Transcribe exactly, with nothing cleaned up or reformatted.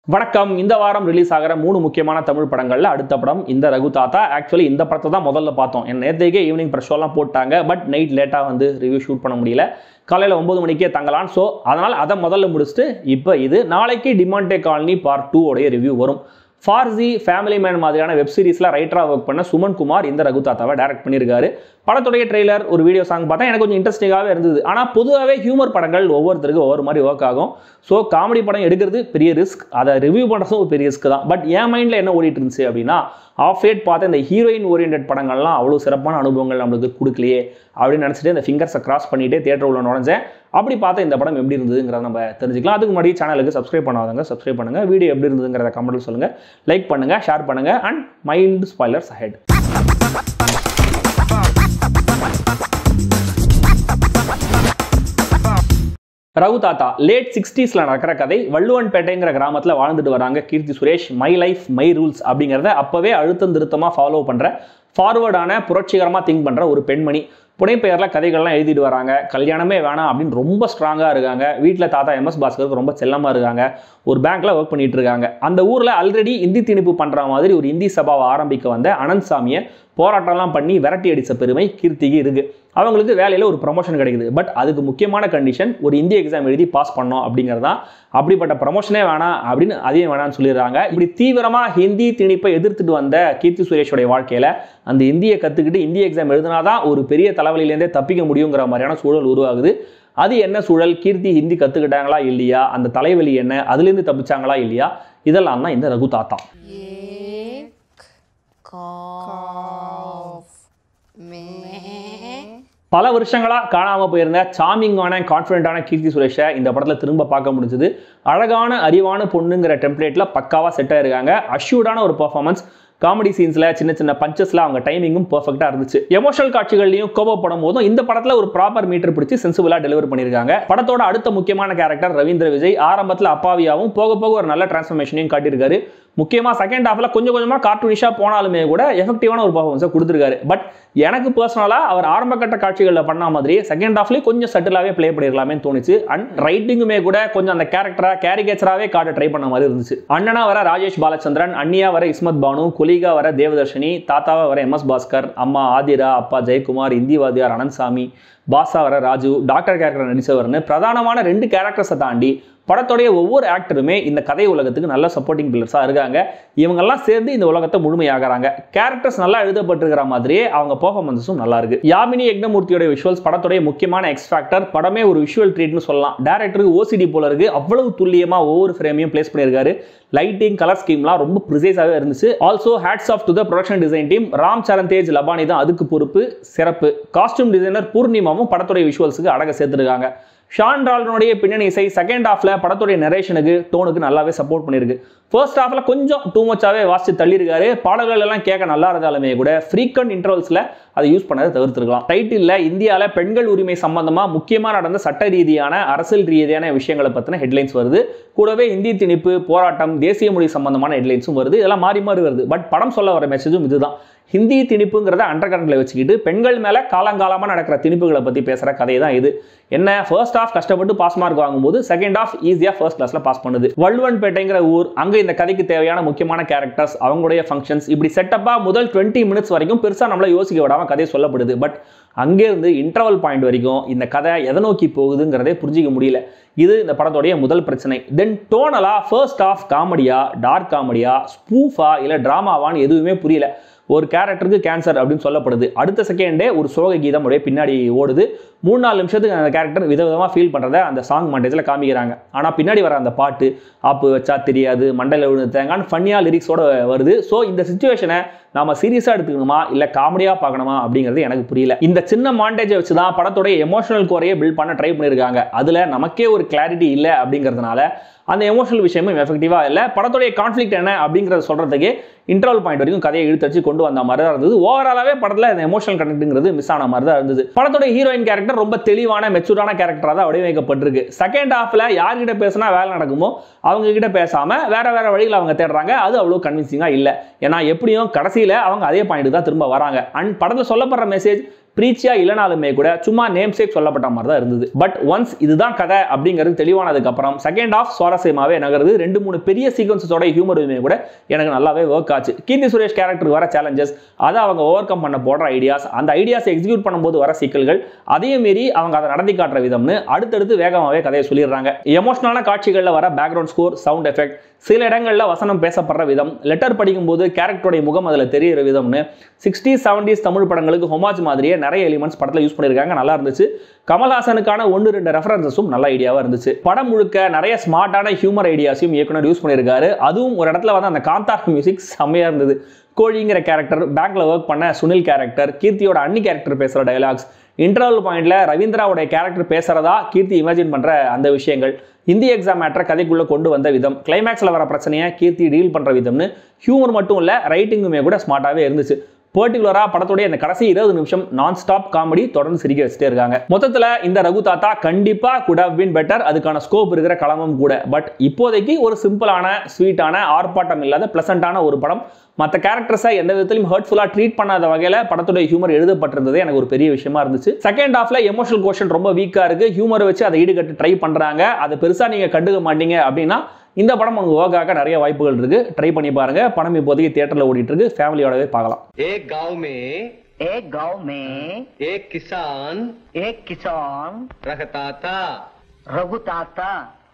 வணக்கம். இந்த வாரம் ரிலீஸ் ஆகிற மூணு முக்கியமான தமிழ் படங்கள்ல அடுத்த படம் இந்த ரகு தாத்தா. ஆக்சுவலி இந்த படத்தை தான் முதல்ல பார்த்தோம். என் நேற்றுக்கே ஈவினிங் ப்ரெஷ் ஷோலாம் போட்டாங்க. பட் நைட் லேட்டாக வந்து ரிவ்யூ ஷூட் பண்ண முடியல. காலையில் ஒன்பது மணிக்கே தங்கலாம். ஸோ அதனால் அதை முதல்ல முடிச்சுட்டு இப்போ இது நாளைக்கு டிமாண்டே காலனி பார்ட் டூ உடைய ரிவ்யூ வரும். ஃபார்ஸி, ஃபேமிலி மேன் மாதிரியான வெப் சீரிஸில் ரைட்டராக ஒர்க் பண்ண சுமன் குமார் இந்த ரகு தாத்தாவை டைரக்ட் பண்ணியிருக்காரு. படத்துடைய ட்ரெய்லர், ஒரு வீடியோ சாங் பார்த்தா எனக்கு கொஞ்சம் இன்ட்ரெஸ்டிங்காகவே இருந்தது. ஆனால் பொதுவாகவே ஹியூமர் படங்கள் ஒவ்வொருத்தருக்கும் ஒவ்வொரு மாதிரி ஒர்க் ஆகும். ஸோ காமெடி படம் எடுக்கிறது பெரிய ரிஸ்க், அதை ரிவ்யூ பண்ணுறதும் ஒரு பெரிய ரிஸ்க் தான். பட் என் மைண்டில் என்ன ஓடிட்டு இருந்துச்சு அப்படின்னா, ஆஃப் லேட் பார்த்து இந்த ஹீரோயின் ஓரியன்ட் படங்கள்லாம் அவ்வளோ சிறப்பான அனுபவங்கள் நம்மளுக்கு கொடுக்கலையே அப்படின்னு நினச்சிட்டு இந்த ஃபிங்கர்ஸை கிராஸ் பண்ணிகிட்டே தியேட்டர் உள்ள நுழைஞ்சேன். அப்படி பார்த்தா இந்த படம் எப்படி இருந்ததுங்கிறத நம்ம தெரிஞ்சுக்கலாம். அதுக்கு முன்னாடி சேனலுக்கு சப்ஸ்கிரைப் பண்ணாதவங்க சப்ஸ்கிரைப் பண்ணுங்கள். வீடியோ எப்படி இருந்ததுங்கிறத கமெண்ட்டில் சொல்லுங்கள். லைக் பண்ணுங்கள், ஷேர் பண்ணுங்கள். And mild spoilers ahead. Raghu Thatha late சிக்ஸ்டீஸ்ல நடக்கிற கதை. வள்ளுவன்பேட்டைங்கிற கிராமத்தில் வாழ்ந்துட்டு வராங்க Keerthy Suresh. My life my rules அப்படிங்கிறத அப்பவே அழுத்தம் திருத்தமாக ஃபாலோ பண்ணுற, ஃபார்வர்டான, புரட்சிகரமாக திங்க் பண்ணுற ஒரு பெண்மணி. புனைப்பெயரில் கதைகள்லாம் எழுதிட்டு வராங்க. கல்யாணமே வேணாம் அப்படின்னு ரொம்ப ஸ்ட்ராங்காக இருக்காங்க. வீட்டில் தாத்தா எம்எஸ் பாஸ்கருக்கு ரொம்ப செல்லமாக இருக்காங்க. ஒரு பேங்க்ல ஒர்க் பண்ணிட்டு இருக்காங்க. அந்த ஊரில் ஆல்ரெடி இந்தி திணிப்பு பண்ணுற மாதிரி ஒரு இந்தி சபாவை ஆரம்பிக்க வந்த அனந்த் சாமியை போராட்டம்லாம் பண்ணி விரட்டி அடித்த பெருமை கீர்த்திக்கு இருக்கு. அவங்களுக்கு வேலையில் ஒரு ப்ரமோஷன் கிடைக்குது. பட் அதுக்கு முக்கியமான கண்டிஷன் ஒரு இந்தி எக்ஸாம் எழுதி பாஸ் பண்ணோம் அப்படிங்கிறது தான். அப்படிப்பட்ட ப்ரமோஷனே வேணாம் அப்படின்னு அதையும் வேணாம்னு சொல்லிடுறாங்க. இப்படி தீவிரமாக ஹிந்தி திணிப்பை எதிர்த்துட்டு வந்த கீர்த்தி சுரேஷோடைய வாழ்க்கையில் அந்த இந்தியை கற்றுக்கிட்டு இந்தி எக்ஸாம் எழுதினாதான் ஒரு பெரிய தலைவலியிலேருந்தே தப்பிக்க முடியுங்கிற மாதிரியான சூழல் உருவாகுது. அது என்ன சூழல்? கீர்த்தி ஹிந்தி கற்றுக்கிட்டாங்களா இல்லையா? அந்த தலைவலி என்ன? அதுலேருந்து தப்பிச்சாங்களா இல்லையா? இதெல்லாம் தான் இந்த ரகு தாத்தா. பல வருஷங்களா காணாம போயிருந்த சாமிங்கான கான்ஃபிடென்ட்டான கீர்த்தி சுரேஷை இந்த படத்தில் திரும்ப பார்க்க முடிஞ்சது. அழகான அறிவான பொண்ணுங்கிற டெம்ப்ளேட்டில் பக்காவாக செட் ஆயிருக்காங்க. அஷ்யூர்டான ஒரு பர்ஃபார்மன்ஸ். காமெடி சீன்ஸில் சின்ன சின்ன பஞ்சஸில் அவங்க டைமிங்கும் பர்ஃபெக்டாக இருந்துச்சு. எமோஷனல் காட்சிகள்லையும் கோபப்படும் போதும் இந்த படத்தில் ஒரு ப்ராப்பர் மீட்டர் பிடிச்சி சென்சிபிளாக டெலிவர் பண்ணியிருக்காங்க. படத்தோட அடுத்த முக்கியமான கேரக்டர் ரவீந்திர விஜய். ஆரம்பத்தில் அப்பாவியாவும் போக போக ஒரு நல்ல டிரான்ஸ்ஃபர்மேஷனையும் காட்டியிருக்காரு. முக்கியமாக செகண்ட் ஹாஃபில் கொஞ்சம் கொஞ்சமாக கார்ட்டூனிஷாக போனாலுமே கூட எஃபெக்டிவான ஒரு பர்ஃபார்மன்ஸை கொடுத்துருக்காரு. பட் எனக்கு பர்சனலாக அவர் ஆரம்ப கட்ட காட்சிகளில் பண்ண மாதிரி செகண்ட் ஹாஃப்லேயும் கொஞ்சம் சட்டிலாகவே ப்ளே பண்ணிடலாமே தோணுச்சு. அண்ட் ரைட்டிங்குமே கூட கொஞ்சம் அந்த கேரக்டரா கேரிகேச்சராகவே காட்ட ட்ரை பண்ண மாதிரி இருந்துச்சு. அண்ணனா வர ராஜேஷ் பாலச்சந்திரன், அண்ணியா வர இஸ்மத் பானு, கொலிகா வர தேவதர்ஷினி, தாத்தாவா வர எம்எஸ் பாஸ்கர், அம்மா ஆதிரா, அப்பா ஜெயக்குமார், இந்திவாதியார் அனந்த் சாமி, பாசா வர ராஜு, டாக்டர் கேரக்டர் நடிச்சவர்னு பிரதானமான ரெண்டு கேரக்டர்ஸை தாண்டி படத்தோடைய ஒவ்வொரு ஆக்டருமே இந்த கதை உலகத்துக்கு நல்ல சப்போர்ட்டிங் பில்லர்ஸாக இருக்காங்க. இவங்கெல்லாம் சேர்ந்து இந்த உலகத்தை முழுமையாகிறாங்க. கேரக்டர்ஸ் நல்லா எழுதப்பட்டிருக்கிற மாதிரியே அவங்க பெர்ஃபார்மன்ஸும் நல்லா இருக்கு. யாமினி யக்னமூர்த்தியோட விஷுவல்ஸ் படத்தோடைய முக்கியமான எக்ஸ் ஃபேக்டர். படமே ஒரு விஷுவல் ட்ரீட்னு சொல்லலாம். டேரக்டருக்கு ஓசிடி போல இருக்கு. அவ்வளவு துல்லியமா ஒவ்வொரு ஃப்ரேமையும் பிளேஸ் பண்ணியிருக்காரு. லைட்டிங், கலர் ஸ்கீம்லாம் ரொம்ப ப்ரிசைஸாகவே இருந்துச்சு. Also hats off to the production design team. Ram Charan Tej Labani தான் அதுக்கு பொறுப்பு. சிறப்பு. காஸ்டியூம் டிசைனர் பூர்ணிமாவும் படத்துடைய விஷுவல்ஸுக்கு அழக சேர்த்துருக்காங்க. ஷான் ரால்டனுடைய பின்னணி இசை செகண்ட் ஹாஃப்ல படத்துடைய நரேஷனுக்கு, டோனுக்கு நல்லாவே சப்போர்ட் பண்ணியிருக்கு. ஃபர்ஸ்ட் ஹாஃப்ல கொஞ்சம் டூ மச்சாவே வாசிச்சு தள்ளியிருக்காரு. பாடல்கள் எல்லாம் கேட்க நல்லா இருந்தாலுமே கூட ஃப்ரீக்வெண்ட் இன்டர்வல்ஸ்ல அதை யூஸ் பண்ணதை தவிர்த்துருக்கலாம். டைட்டில்ல இந்தியாவில் பெண்கள் உரிமை சம்பந்தமா முக்கியமாக நடந்த சட்ட ரீதியான, அரசியல் ரீதியான விஷயங்களை பற்றின ஹெட்லைன்ஸ் வருது. கூடவே இந்தி திணிப்பு, போராட்டம், தேசிய மொழி சம்பந்தமான ஹெட்லைன்ஸும் வருது. இதெல்லாம் மாறி மாறி வருது. பட் படம் சொல்ல வர மெசேஜும் இதுதான். ஹிந்தி திணிப்புங்கிறத அண்டர் கரண்ட்ல வச்சுக்கிட்டு பெண்கள் மேல காலங்காலமாக நடக்கிற திணிப்புகளை பற்றி பேசுகிற கதை தான் இது. என்ன, ஃபர்ஸ்ட் ஹாஃப் கஷ்டப்பட்டு பாஸ் மார்க் வாங்கும்போது செகண்ட் ஹாஃப் ஈஸியாக ஃபர்ஸ்ட் கிளாஸ்ல பாஸ் பண்ணுது. வள்ளுவன்பேட்டைங்கிற ஊர், அங்கே இந்த கதைக்கு தேவையான முக்கியமான கேரக்டர்ஸ், அவங்களுடைய ஃபங்க்ஷன்ஸ், இப்படி செட்டப்பாக முதல் டுவெண்ட்டி மினிட்ஸ் வரைக்கும் பெருசாக நம்மளை யோசிக்க விடாமல் கதை சொல்லப்படுது. பட் அங்கேருந்து இன்டர்வல் பாயிண்ட் வரைக்கும் இந்த கதை எதை நோக்கி போகுதுங்கிறதே புரிஞ்சிக்க முடியல. இது இந்த படத்தோடைய முதல் பிரச்சனை. தென் டோனலா ஃபர்ஸ்ட் ஹாஃப் காமெடியா, டார்க் காமெடியா, ஸ்பூஃபா இல்லை டிராமாவான்னு எதுவுமே புரியல. ஒரு கேரக்டருக்கு கேன்சர் அப்படின்னு சொல்லப்படுது. அடுத்த செகண்டே ஒரு சோக கீதம் அப்படியே பின்னாடி ஓடுது. மூணு நாலு நிமிஷத்துக்கு அந்த கேரக்டர் விதவிதமாக ஃபீல் பண்ணுறத அந்த சாங் மாண்டேஜில் காமிக்கிறாங்க. ஆனால் பின்னாடி வர அந்த பாட்டு ஆப்பு வச்சா தெரியாது, மண்டையில் விழுந்து தேங்கான்னு ஃபன்னியாக லிரிக்ஸோட வருது. ஸோ இந்த சுச்சுவேஷனை நாம சீரியஸாக எடுத்துக்கணுமா இல்லை காமெடியாக பார்க்கணுமா அப்படிங்கிறது எனக்கு புரியல. இந்த சின்ன மாண்டேஜை வச்சு தான் படத்தோடைய எமோஷனல் கோரையை பில்ட் பண்ண ட்ரை பண்ணியிருக்காங்க. அதில் நமக்கே ஒரு கிளாரிட்டி இல்லை அப்படிங்கிறதுனால அந்த எமோஷனல் விஷயமும் எஃபெக்டிவாக இல்லை. படத்தோடைய கான்ஃப்ளிக்ட் என்ன அப்படிங்கிறத சொல்கிறதுக்கே இன்டர்வல் பாயிண்ட் வரைக்கும் கதையை இழுத்தடிச்சு கொண்டு வந்த மாதிரி தான் இருந்தது. ஓவராலாவே படத்தில் இந்த எமோஷனல் கனெக்ட்ங்கிறது மிஸ் ஆன மாதிரி தான் இருந்தது. படத்தோட ஹீரோயின் கேரக்டர் ரொம்ப தெளிவான, மெச்சூரான கேரக்டராக தான் வடிவமைக்கப்பட்டிருக்கு. செகண்ட் ஹாஃப்ல யார்கிட்ட பேசினா வேலை நடக்குமோ அவங்க கிட்ட பேசாம வேற வேற வழியில் அவங்க தேடுறாங்க. அது அவ்வளோ கன்வின்சிங்காக இல்லை. ஏன்னா எப்படியும் கடைசியில் அவங்க அதே பாயிண்ட் தான் திரும்ப வராங்க. அண்ட் படத்தில் சொல்லப்படுற மெசேஜ் பிரீச்சியா இல்லனாலுமே கூட சும்மா நேம் சேக் சொல்லப்பட்ட மாதிரி தான் இருந்தது. பட் ஒன்ஸ் இதுதான் கதை அப்படிங்கிறது தெளிவானதுக்கு அப்புறம் செகண்ட் ஆஃப் சுவாரஸ்யமாவே நகருது. ரெண்டு மூணு பெரிய சீக்வன்ஸோட ஹியூமருமே கூட எனக்கு நல்லாவே ஒர்க் ஆச்சு. கீர்த்தி சுரேஷ் கேரக்டருக்கு வர சேலஞ்சஸ், அதை அவங்க ஓவர் கம் பண்ண போடுற ஐடியாஸ், அந்த ஐடியாஸ் எக்ஸிக்யூட் பண்ணும்போது வர சிக்கல்கள், அதையும் மீறி அவங்க அதை நடத்தி காட்டுற விதம்னு அடுத்தடுத்து வேகமாகவே கதையை சொல்லிடுறாங்க. எமோஷனலான காட்சிகளில் வர பேக்ரவுண்ட் ஸ்கோர், சவுண்ட் எஃபெக்ட், சில இடங்களில் வசனம் பேசப்படுற விதம், லெட்டர் படிக்கும்போது கேரக்டருடைய முகம் அதில் தெரிகிற விதம்னு சிக்ஸ்டீஸ் செவன்டீஸ் தமிழ் படங்களுக்கு ஹோமாஜ் மாதிரியே நிறைய எலிமெண்ட்ஸ் படத்தில் யூஸ் பண்ணியிருக்காங்க. நல்லா இருந்துச்சு. கமல்ஹாசனுக்கான ஒன்று ரெண்டு ரெஃபரன்சஸும் நல்ல ஐடியாவாக இருந்துச்சு. படம் முழுக்க நிறைய ஸ்மார்ட்டான ஹியூமர் ஐடியாஸையும் இயக்குனர் யூஸ் பண்ணியிருக்காரு. அதுவும் ஒரு இடத்துல வந்து அந்த காந்தார் மியூசிக் செம்மையாக இருந்தது. கோழிங்கிற கேரக்டர், பேங்க்ல ஒர்க் பண்ண சுனில் கேரக்டர், கீர்த்தியோட அன்னி கேரக்டர் பேசுகிற டயலாக்ஸ், இன்டர்வல் பாயிண்ட்ல ரவீந்திராவுடைய கேரக்டர் பேசுறதா கீர்த்தி இமேஜின் பண்ற அந்த விஷயங்கள், ஹிந்தி எக்ஸாம் மேட்டரை கதைக்குள்ள கொண்டு வந்த விதம், கிளைமேக்ஸ்ல வர பிரச்சனையை கீர்த்தி டீல் பண்ற விதம்னு ஹியூமர் மட்டும் இல்ல ரைட்டிங்குமே கூட ஸ்மார்ட்டாவே இருந்துச்சு. பர்டிகுலரா படத்துடைய இந்த கடைசி இருபது நிமிஷம் நான் ஸ்டாப் காமெடி தொடர்ந்து சிரிக்க வச்சுட்டே இருக்காங்க. மொத்தத்துல இந்த ரகு தாத்தா கண்டிப்பா குட் ஹவ் பீன் பெட்டர். அதுக்கான ஸ்கோப் இருக்கிற களமும் கூட. பட் இப்போதைக்கு ஒரு சிம்பிளான, ஸ்வீட்டான, ஆர்ப்பாட்டம் இல்லாத பிளசண்டான ஒரு படம். மற்ற கேரக்டர்ஸை எந்த விதத்திலும் ஹர்ட்ஃபுல்லா ட்ரீட் பண்ணாத வகையில படத்துடைய ஹியூமர் எழுதப்பட்டிருந்தது எனக்கு ஒரு பெரிய விஷயமா இருந்துச்சு. செகண்ட் ஹாஃப்ல எமோஷனல் கோஷன் ரொம்ப வீக்கா இருக்கு. ஹியூமரை வச்சு அதை ஈடுகட்டு ட்ரை பண்றாங்க. அதை பெருசா நீங்க கண்டுக்க மாட்டீங்க அப்படின்னா இந்த படம் உங்களுக்கு ஒர்க் ஆக நிறைய வாய்ப்புகள் இருக்கு. ட்ரை பண்ணி பாருங்க. படம் இப்போதைக்கு தியேட்டர்ல ஓடிட்டு இருக்கு. ஃபேமிலியோடவே பார்க்கலாம். एक गांव में एक गांव में एक किसान एक किसान रहता था. रघु ताता